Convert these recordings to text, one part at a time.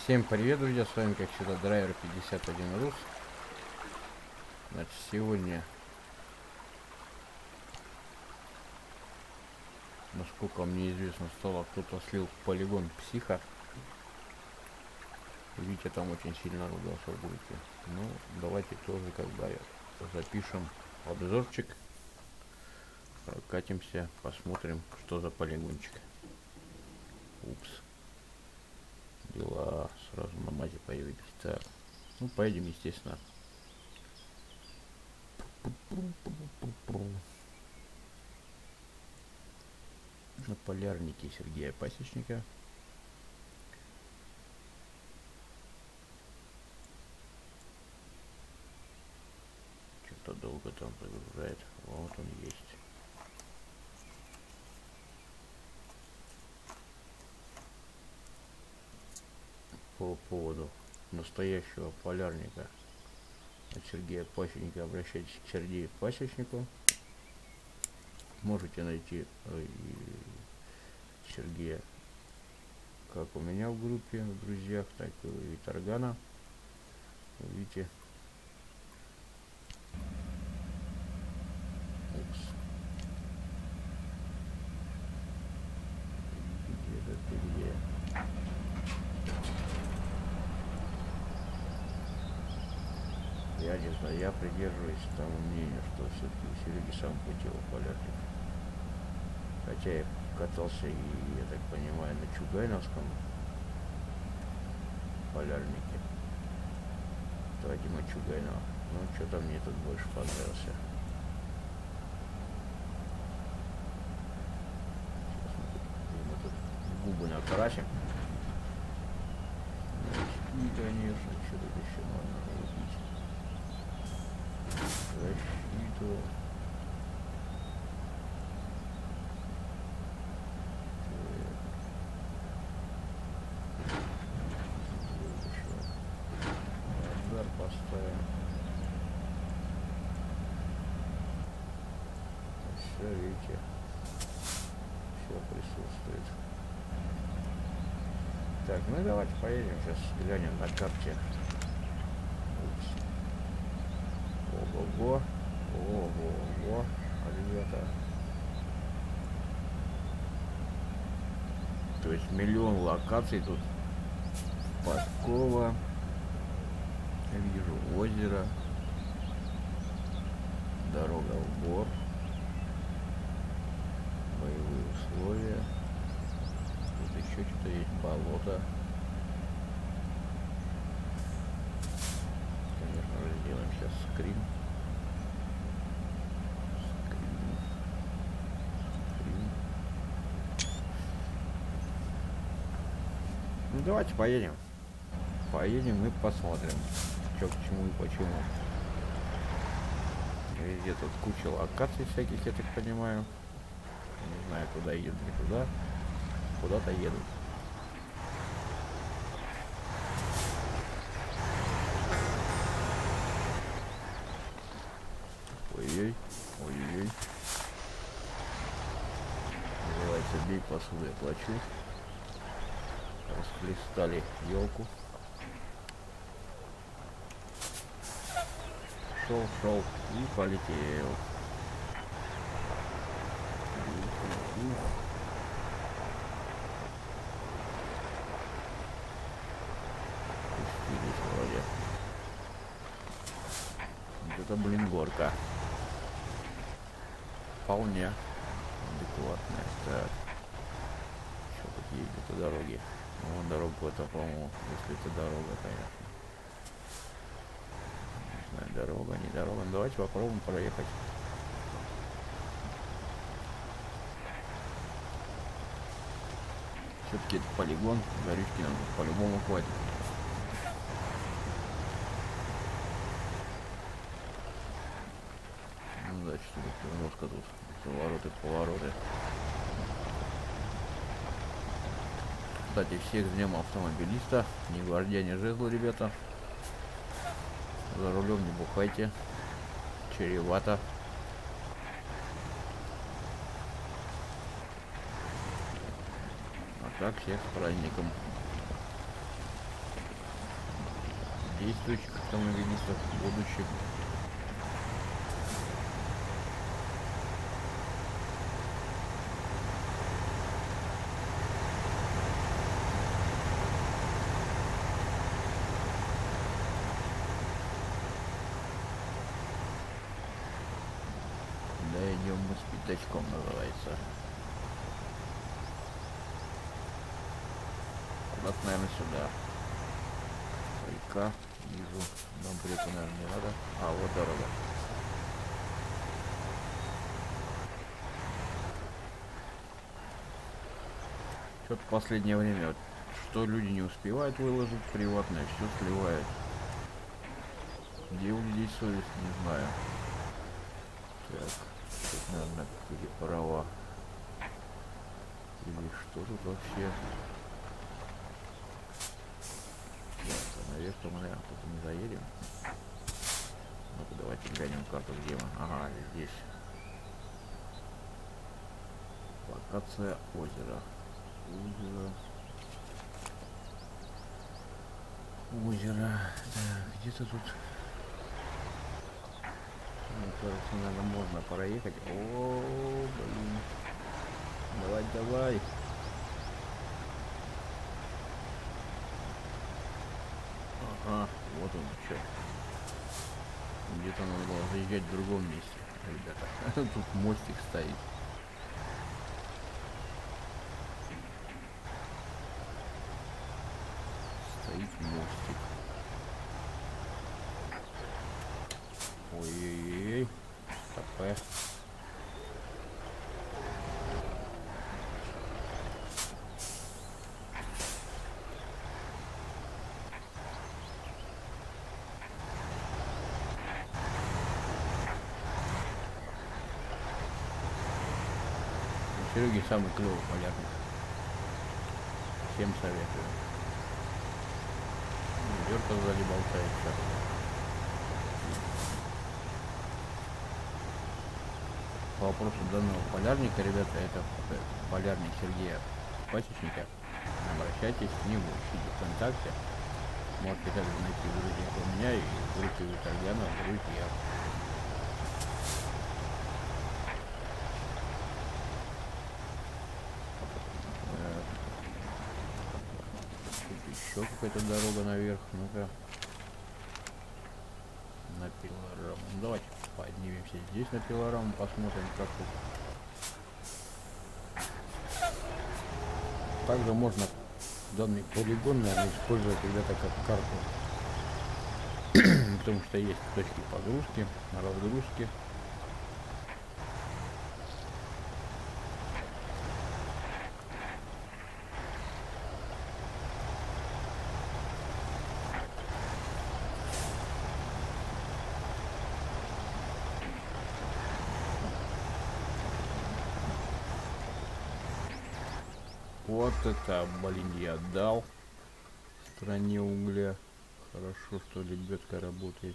Всем привет, друзья, с вами как всегда драйвер 51 Рус. Значит, сегодня, насколько мне известно, стало, кто-то слил в полигон психа. Видите, там очень сильно ругался в группе. Ну, давайте тоже как бы запишем обзорчик, прокатимся, посмотрим, что за полигончик. Упс. Дела сразу на мате появились. Так, ну поедем, естественно. На полярнике Сергея Пасечника. Что-то долго там загружает. Вот он есть. По поводу настоящего полярника от Сергея Пасечника обращайтесь к Сергею Пасечнику. Можете найти Сергея как у меня в группе, в друзьях, так и у Виторгана. Видите. Упс. Где-то ты где? Я не знаю, я придерживаюсь тому мнению, что все-таки Сереги сам хотел полярник. Хотя я катался и, я так понимаю, на Чугайновском полярнике. Вадима Чугайнова. Ну, что-то мне тут больше понравился. Сейчас мы тут губы накрасим. И, конечно, что тут еще можно убить. Защиту. Поставим. Все, видите, все присутствует. Так, ну давайте поедем, сейчас глянем на карте. Упс. Ого-го, ого-го, ребята. То есть миллион локаций тут. Подкова. Вижу озеро, дорога в Бор, боевые условия, тут еще что-то есть, болото. Конечно же, сделаем сейчас скрин. Ну давайте поедем и посмотрим, что к чему и почему. Везде тут куча локаций всяких, я так понимаю. Не знаю, куда едут, не туда. Куда-то едут. Ой-ой, ой-ой. Называется «Бей посуду, я плачу». Расплестали елку. Шел и полетел. Пустились вроде. Вот это, блин, горка. Вполне адекватная. Так. Что какие где-то дороги? Ну, вон дорогу это, по-моему, если это дорога, конечно. Дорога, не дорога. Ну, давайте попробуем проехать. Все-таки это полигон. Горючки нам по-любому хватит. Ну да, что-то жестко тут. Повороты. Кстати, всех с днем автомобилиста. Ни гвардия, ни жезлу, ребята. За рулем не бухайте, чревато. А так, всех с праздником. действующих автомобилистов, будущих. Да, идем мы с пятачком, называется. Куда-то, наверное, сюда. Река, вижу. Нам по реку, наверное, не надо. А, вот дорога. Что-то в последнее время, вот, что люди не успевают выложить приватное, все сливают. Где у людей совесть, не знаю. Так, тут, наверное, переправа. Или что тут вообще? Наверх мы, наверное, тут не заедем. Ну-ка, давайте глянем карту, где мы. Ага, здесь. Локация озера. Озеро. Так, где-то тут. Мне кажется, наверное, можно проехать. О, блин. Давай, давай. Ага, вот он что. Где-то надо было заезжать в другом месте, ребята. Тут мостик стоит. Стоит мостик. Ой-ой-ой. Стопэ. Сереги самый клевый полярник. Всем советую. Верка сзади болтается. По вопросу данного полярника, ребята, это полярник Сергея Пасечника. Обращайтесь к нему, ищите ВКонтакте. Можете также найти в друзьях у меня и в группе Витальяна друзья. Еще какая-то дорога наверх, ну-ка. На пилораму. Ну, давайте поднимемся здесь на пилораму, посмотрим, как тут. Также можно данный полигон, наверное, использовать, ребята, как карту. Потому что есть точки погрузки, разгрузки. Вот это, блин, я дал в стране угля. Хорошо, что лебедка работает.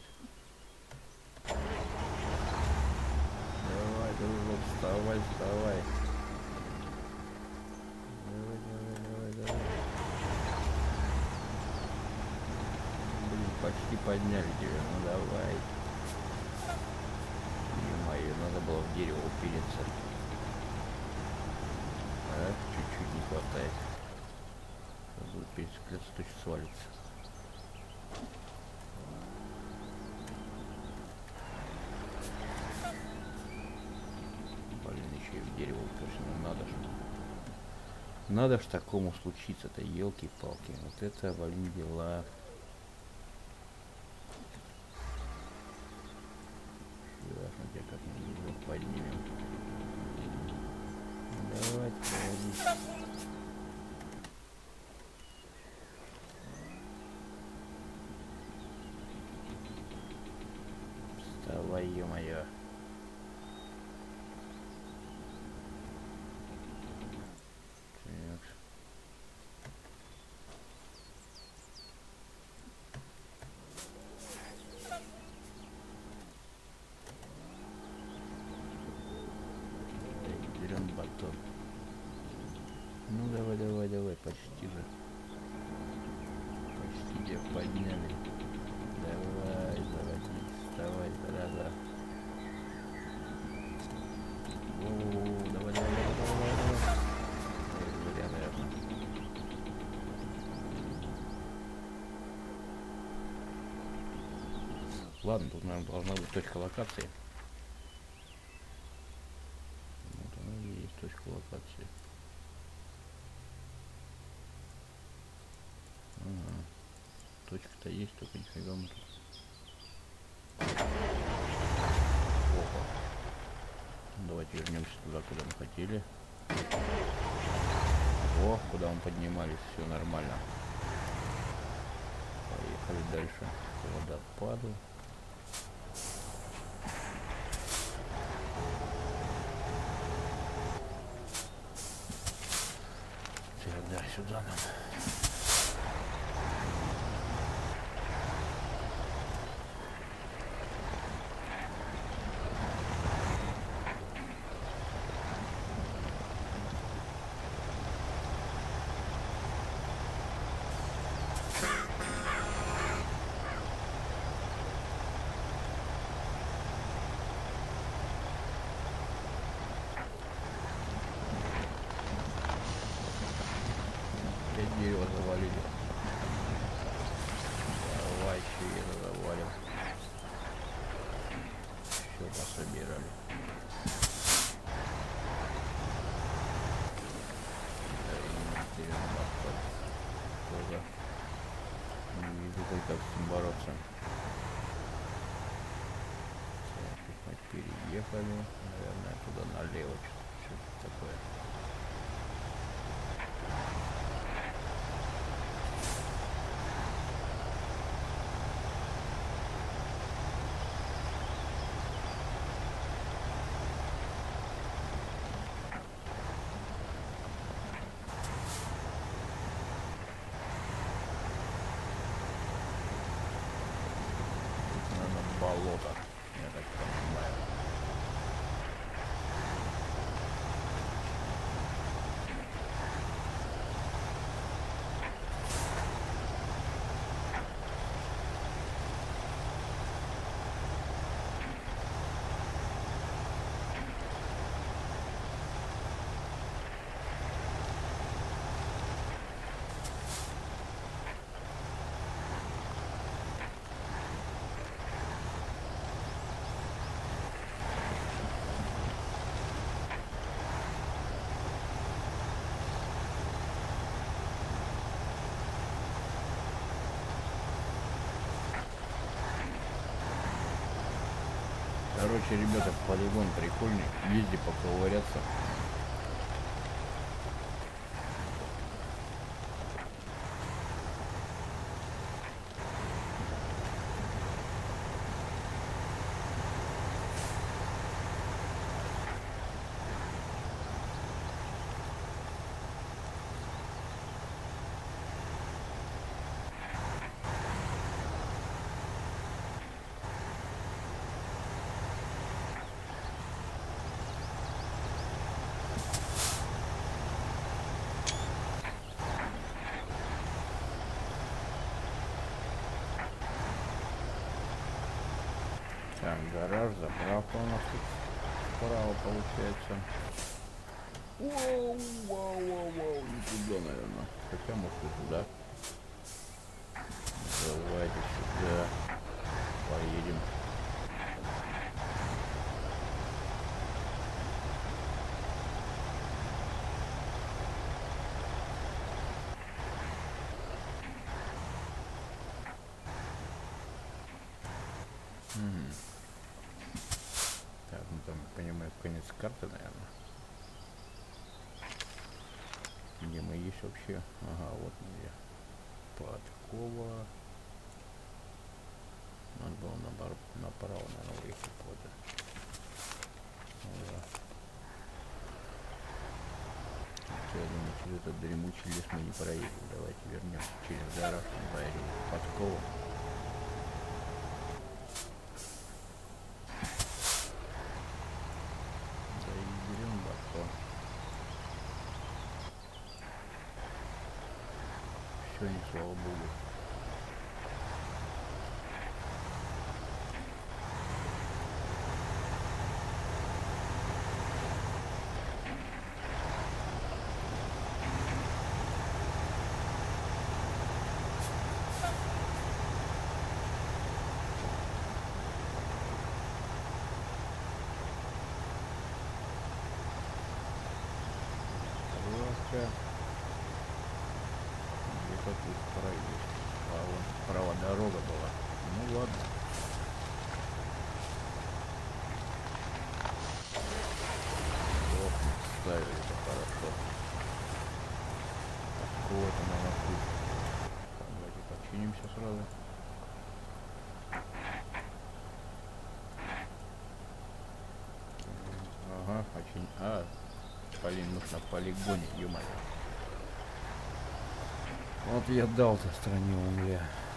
Давай, дружок, вставай, вставай. Давай, давай, давай, давай. Блин, почти подняли тебя, ну давай. Ё-моё, надо было в дерево упереться. А, чуть-чуть не хватает. Будет пересекаться, точно свалится. Блин, еще и в дерево уперся, ну надо же. Надо ж такому случиться-то, елки-палки. Вот это, блин, дела. Ясно, тебя как-нибудь поднимем. Давайте, давайте. Вставай, ё-моё. Берем батон. Ну давай, давай, давай, почти же. Почти тебя подняли. Давай, заводись, давай, зараза. Давай, давай, давай, давай, давай. Зря, наверное. Ладно, тут, наверное, должна быть точка локации. Вот она и есть точка локации. Ага. Точка-то есть, только нифига мы тут. Опа. Давайте вернемся туда, куда мы хотели. О, куда мы поднимались, все нормально. Поехали дальше к водопаду. Сюда нам. Дерево завалили. Давай еще это завалим. Все пособирали. Да, и интересно подходит. Тоже не вижу, как с ним бороться. Мы переехали. Наверное, туда налево что-то такое. Болото, я так понимаю. Короче, ребята, полигон прикольный. Езди поковыряться. Так, гараж, заправка у нас тут справа получается. Воу, не туда, наверное. Хотя, может, и туда. Давайте сюда поедем. Так, ну там, понимаю, конец карты, наверное. Где мы есть вообще? Ага, вот где. Подкова. Надо было направо, наверное, выехать. Вот. Я думаю, через этот дремучий лес мы не проедем. Давайте вернемся через гараж, поедем в Подкову. Все, не слава богу. проедешь. А вон справа дорога была. Ну ладно. Ставили, это хорошо. Вот она на путь. Давайте подчинимся сразу. Ага, очень. Блин, нужно полигоне, ё-моё. Вот я дал-то стране угля.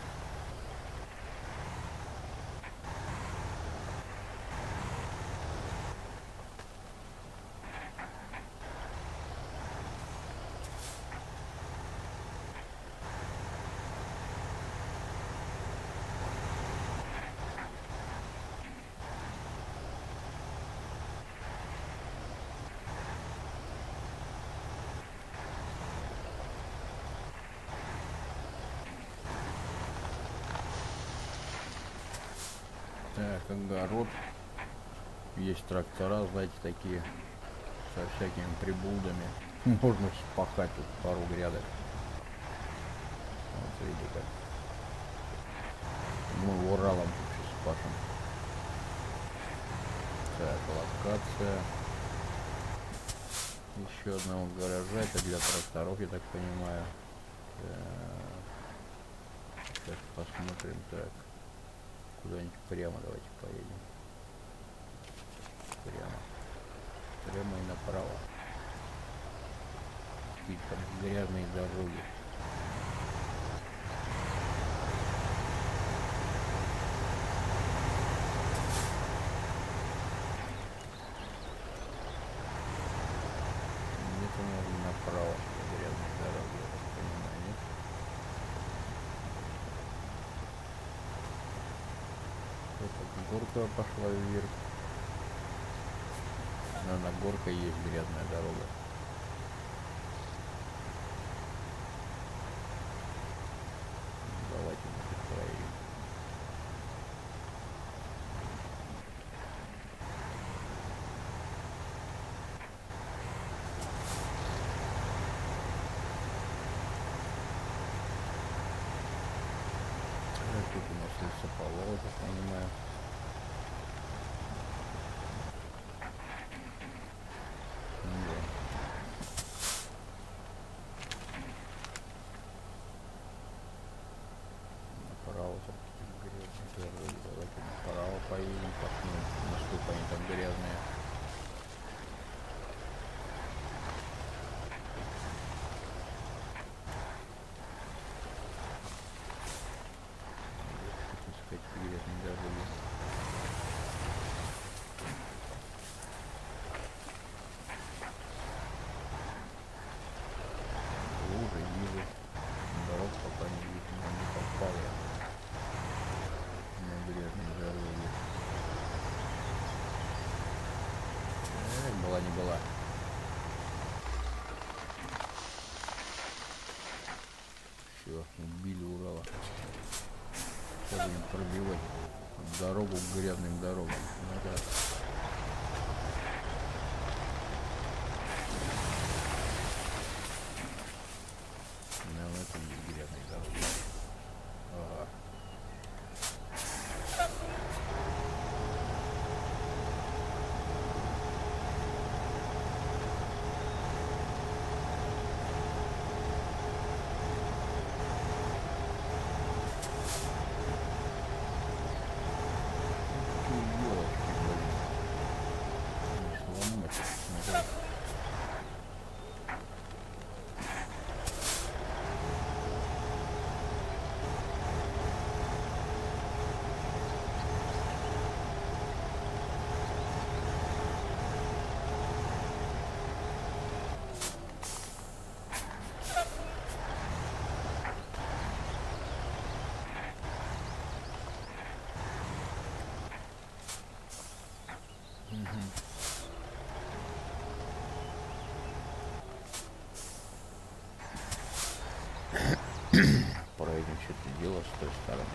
Так, огород. Есть трактора, знаете, такие со всякими прибулдами. Можно спахать тут пару грядок. Вот видите как. Мы Уралом тут сейчас спашем. Так, локация. Еще одного гаража. Это для тракторов, я так понимаю. Так. Сейчас посмотрим. Так. Куда-нибудь прямо давайте поедем. Прямо и направо. Какие там грязные дороги. Где-то можно направо. Грязные дороги, я так понимаю, нет? Это горка пошла вверх. На горка есть грязная дорога. Давайте проедем. Тут у нас лесополос, я так понимаю. Направо там грязные дороги. Давайте направо поедем, посмотрим, насколько они там грязные. Грязные дороги. Лужи, вижу. Дорог пока не видно, не попал я на грязные дороги. Была не была. Все, убили Урала. Сейчас будем пробивать дорогу к грязным дорогам. Надо... На этом не грязной дороге. Ага. Проедем что-то дело с той стороны.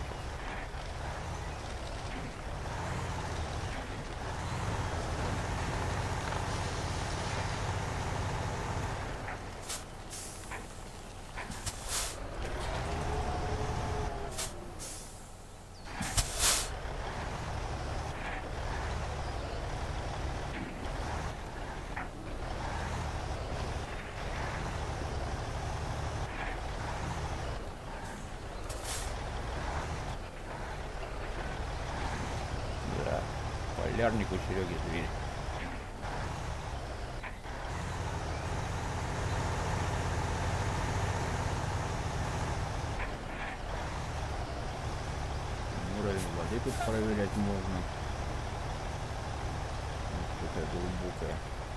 полярник у Сереги зверь. Уровень воды тут проверять можно. Такая глубокая.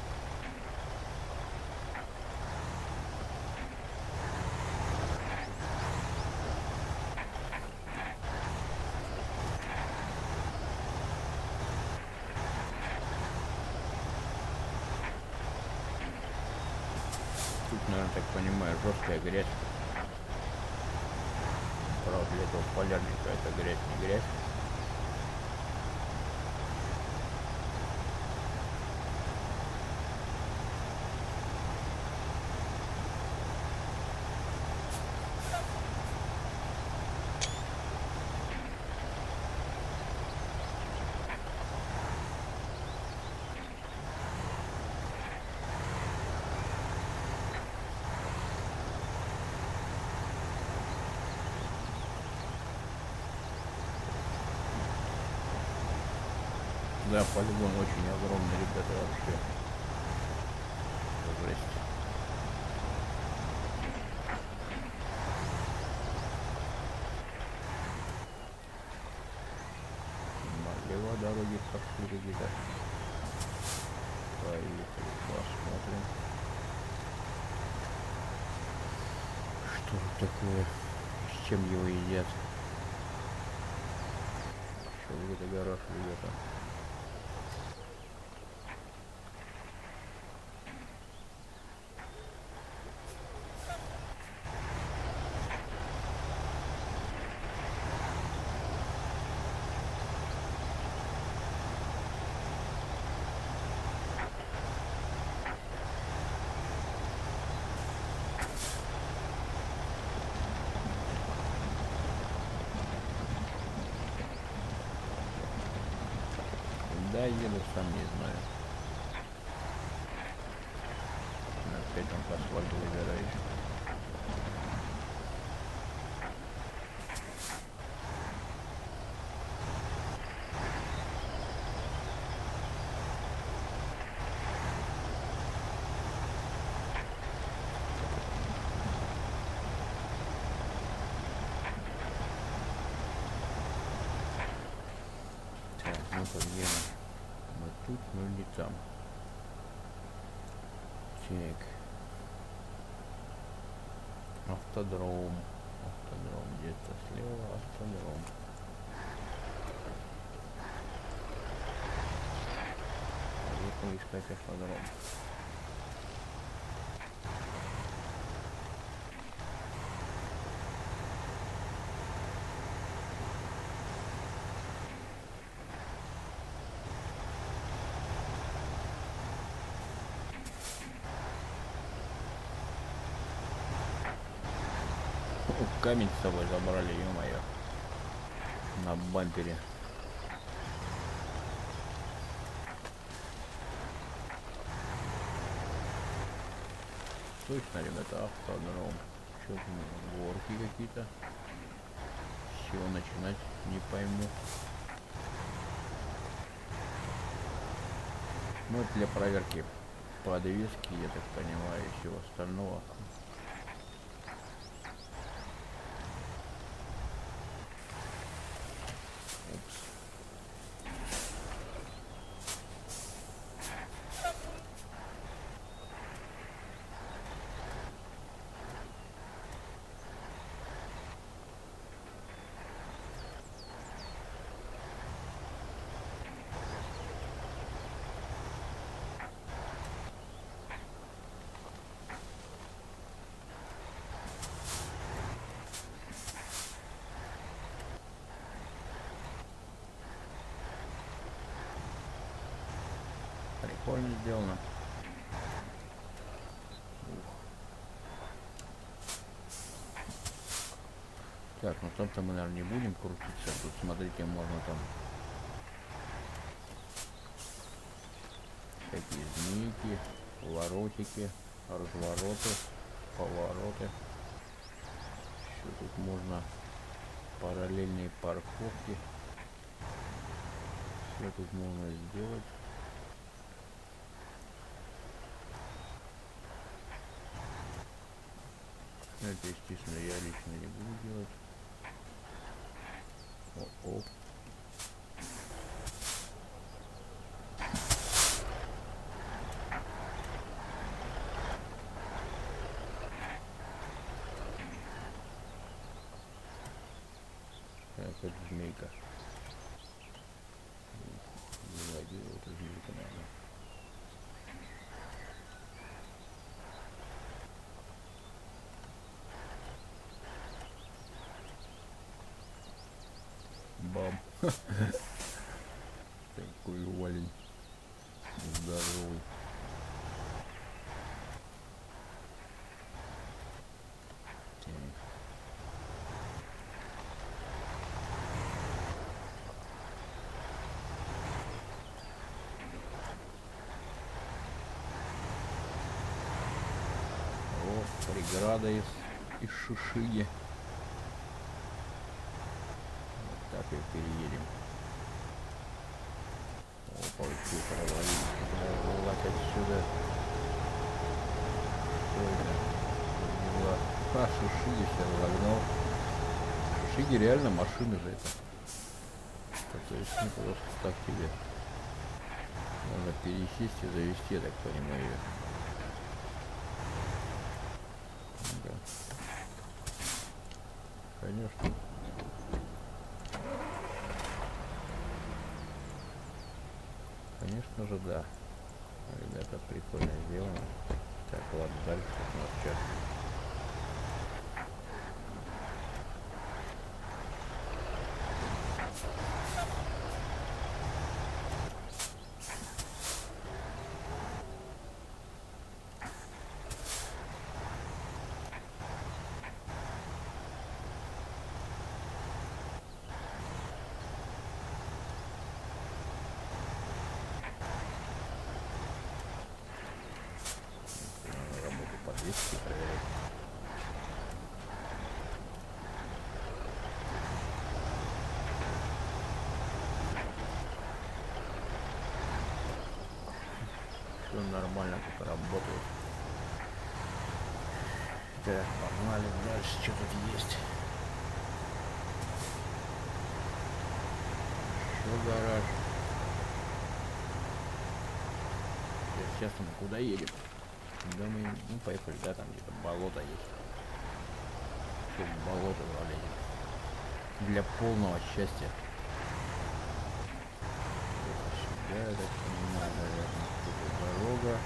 Тут, наверное, так понимаю, жесткая грязь. Правда, для этого полярника это грязь не грязь. Да, полигон очень огромный, ребята, вообще. Жесть. Налево дороги пошли где-то. Поехали, посмотрим. Что тут такое? С чем его едят? Что это гараж, ребята? Да, еду, сам не знаю. Опять он по асфальту выбирает. Так, ну подъедем. Мы тут, но не там. Так. Автодром. Автодром где-то слева. Автодром. Поехали искать автодром. Камень с собой забрали, ё-моё, на бампере. Точно, ребята, автодром. Что там, горки какие-то? С чего начинать, не пойму. Ну, это для проверки подвески, я так понимаю, и всего остального. Прикольно сделано. Так, ну там-то мы, наверное, не будем крутиться. Тут, смотрите, можно там всякие змейки, поворотики, развороты, повороты. Еще тут можно параллельные парковки. Что тут можно сделать? Это, естественно, я лично не буду делать. О-о. Так, это змейка. Вроде это змейка, наверное. Бам. Такой олень. Здоровый. О, преграда из шишиги. Вот так и переедем. Опа, еще провалить отсюда. Что это? А, шишиги сейчас загнал. Шишиги реально машины же это. То есть не просто так тебе. Можно пересесть и завести, я так понимаю, ее. Да. Конечно. Конечно же, да. Ребята, прикольно сделано. Так, ладно, дальше у нас сейчас. Подвески проверять. Все нормально тут работает. Так, погнали дальше, что тут есть. Еще гараж. Сейчас мы куда едем? Да мы, ну, поехали, да, там где-то болото есть. Все в болото залезем. Для полного счастья. Сюда, я так понимаю, наверное, тут дорога.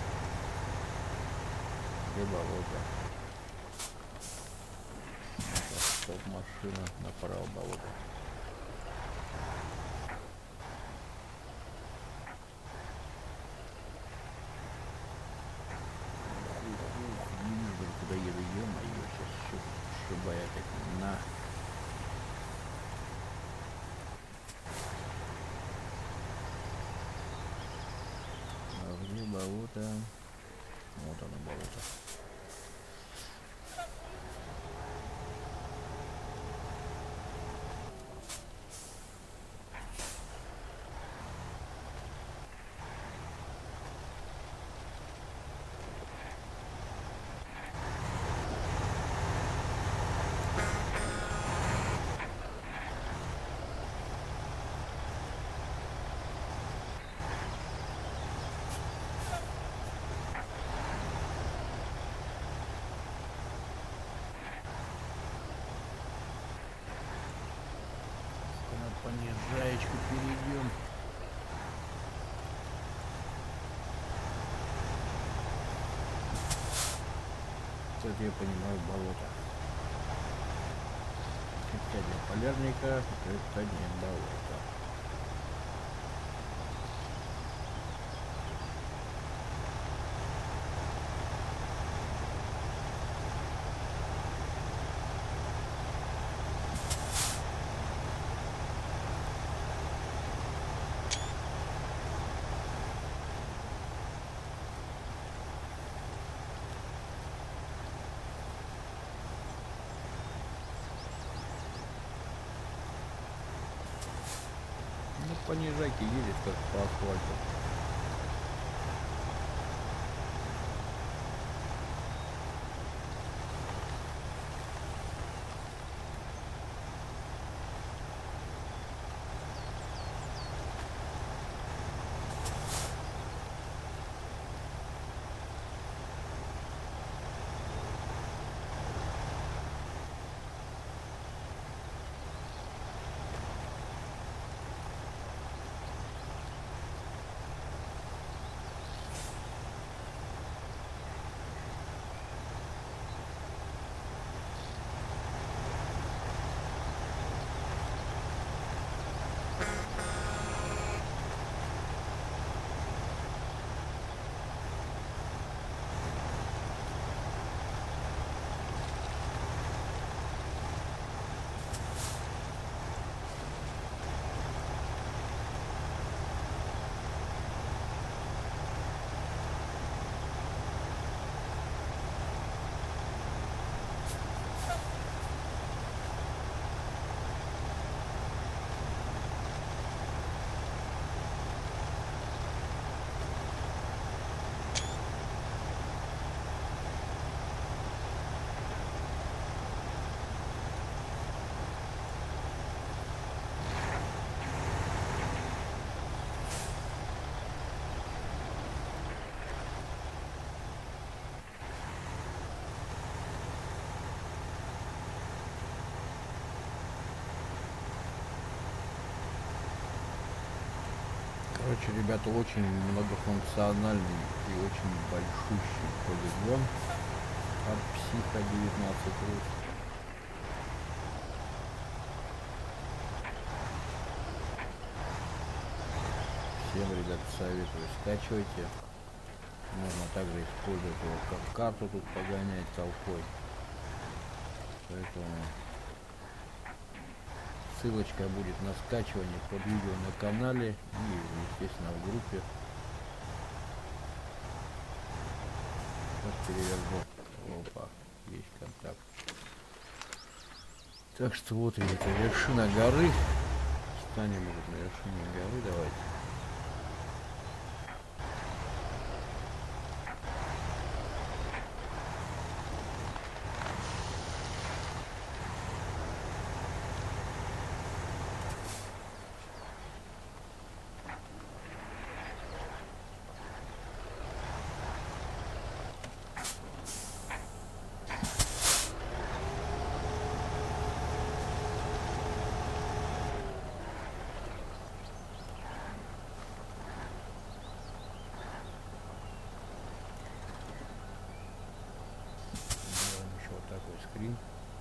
Где болото? Стоп, машина, направо болото. Куда еду, ё-моё, сейчас все сшибает опять на. А где болото? Вот оно, болото. Понижаечку перейдем. Тут я понимаю болото. Хотя для полярника это не болото. понижайки едет как по асфальту. Короче, ребята, очень многофункциональный и очень большущий полигон от Психа 19 рус. Всем, ребят, советую, скачивайте. Можно также использовать его как карту тут погонять толпой. Поэтому ссылочка будет на скачивание под видео на канале и, естественно, в группе. Переверну. Опа, есть контакт. Так что вот, ребята, вершина горы. Станем вот на вершине горы, давайте. Скрин.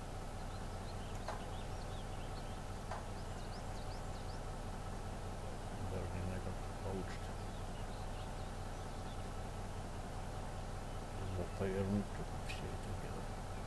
Даже не знаю, как получится. Повернуть тут все это дело.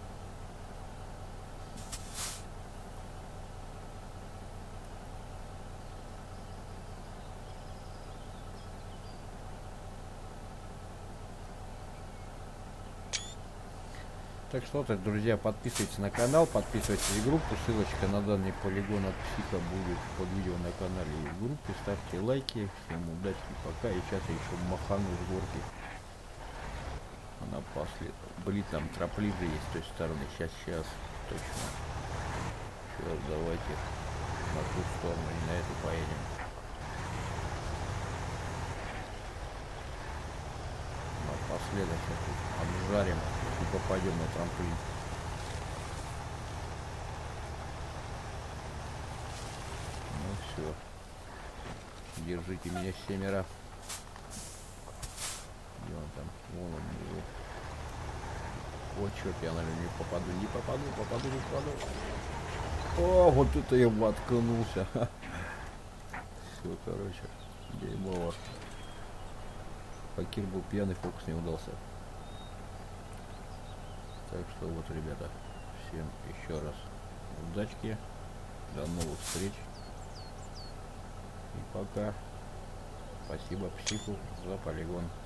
Так что так, друзья, подписывайтесь на канал, подписывайтесь в группу, ссылочка на данный полигон от Психа будет под видео на канале и в группе, ставьте лайки, всем удачи, пока, и сейчас я еще махану с горки. Она после, блин, там тропливы есть с той стороны, сейчас, точно. Сейчас давайте на ту сторону и на эту поедем. Напоследок сейчас тут обжарим и попадем на трамплин. Ну все, держите меня, семеро. Где он там? Вон он его. О, черт, я, наверное, не попаду. О, вот это я воткнулся. Все, короче, дерьмово. Факир был пьяный, фокус не удался. Так что вот, ребята, всем еще раз удачки, до новых встреч и пока. Спасибо Психу за полигон.